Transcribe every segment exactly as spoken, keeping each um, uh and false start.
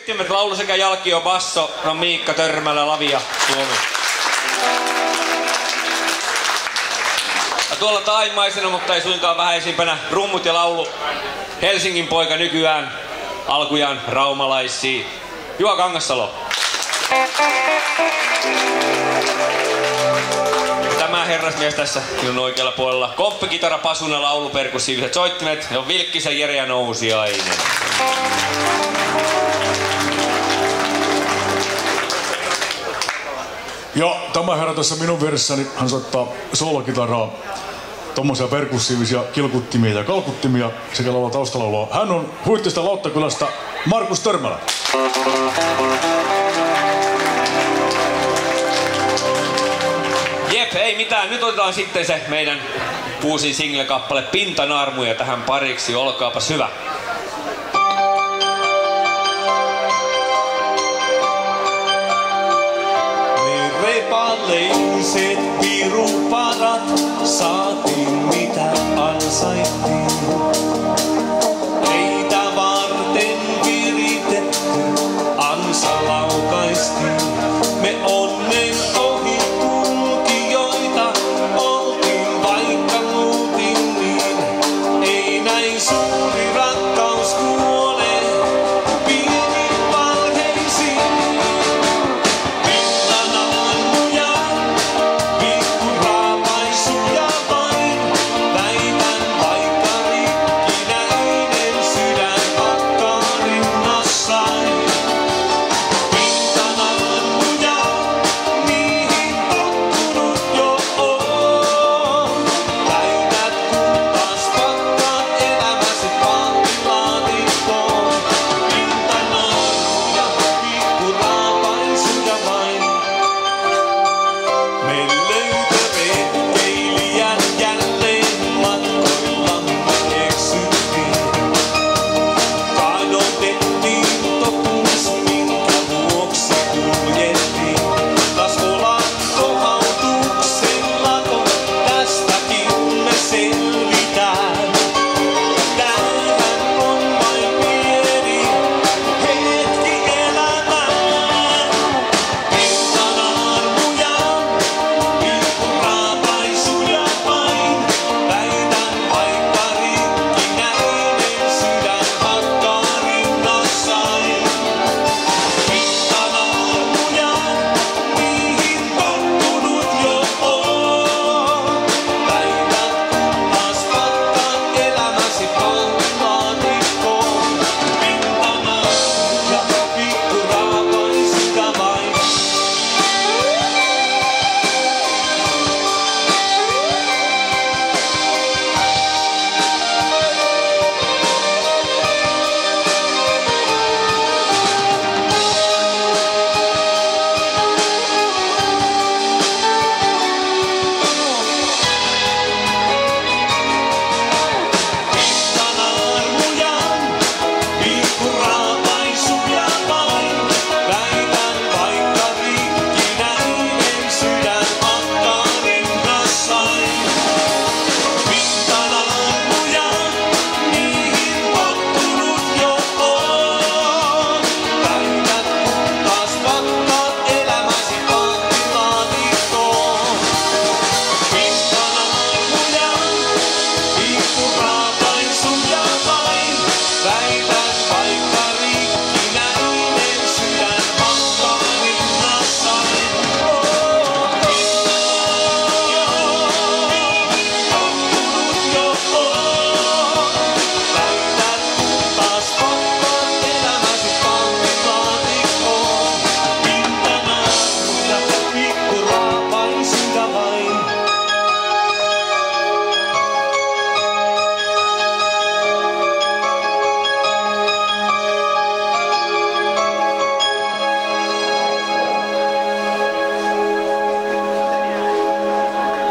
Soittimet, laulu sekä jalkio, basso, no Miikka Törmälä, lavia, Suomi. Ja tuolla taimaisena, mutta ei suinkaan vähäisimpänä, rummut ja laulu, Helsingin poika nykyään, alkujaan raumalaisia, Juha Kangassalo. Ja tämä herrasmies tässä minun oikealla puolella, komppikitara, pasuna, laulu, perkussiiviset soittimet, ja Vilkkisen Jere ja Nousiainen. Ja tämä herra tässä minun vieressäni, hän soittaa soolokitaraa, tommosia perkussiivisia kilkuttimia ja kalkuttimia sekä laulaa taustalaulua. Hän on Huittista Lauttakylästä Markus Törmälä. Jep, ei mitään. Nyt otetaan sitten se meidän uusi single-kappale Pintanaarmuja tähän pariksi. Olkaapas hyvä. Repaleiset piruparat saatiin mitä ansaittiin. Heitä varten viritetty ansa laukaistiin. Me onnen ohi kulkijoita oltiin vaikka muutin niin. Ei näin suuri rakkaus kuole pieniin valheisiin.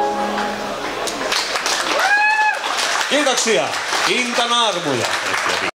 Kiitoksia. Pintanaarmuja.